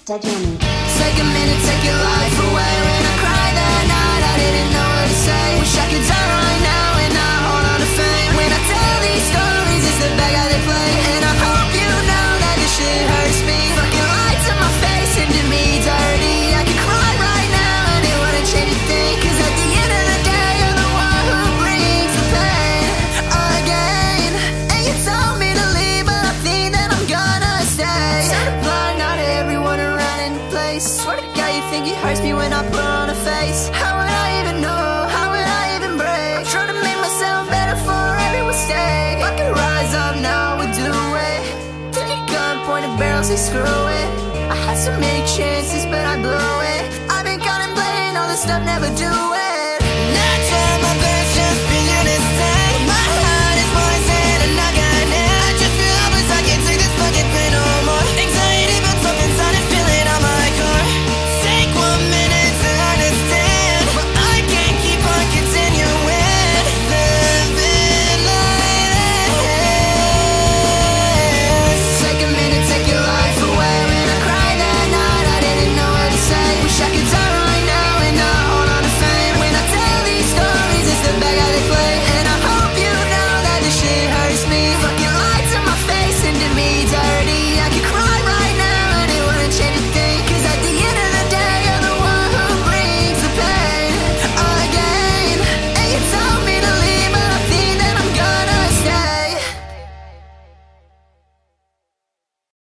Yami. Take a minute, take your life away. When I cried that night, I didn't know what to say. Wish I could die right now and not hold on to fame. When I tell these stories, it's the bag how they play. And I hope you know that this shit hurts me. Fucking lights in my face and do me dirty. I could cry right now and it wouldn't change a thing. Cause at the end of the day, you're the one who brings the pain again. And you told me to leave, but I think that I'm gonna stay. Turn a blind eye to everyone around in the place. Swear to God, you think it hurts me when I put on a face. How would I even know? How would I even break? I'm trying to make myself better for every mistake. I could rise up now, would do it. Take a gun, point a barrel, say screw it. I had so many chances, but I blew it. I've been contemplating all this stuff, never do it. Natural.